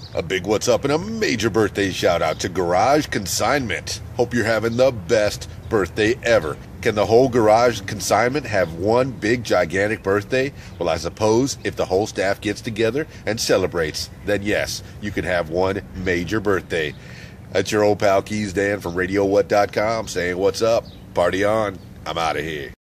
A big what's up and a major birthday shout out to Garage Consignment. Hope you're having the best birthday ever. Can the whole Garage Consignment have one big gigantic birthday? Well, I suppose if the whole staff gets together and celebrates, then yes, you can have one major birthday. That's your old pal Keys Dan from RadioWhat.com saying what's up. Party on. I'm out of here.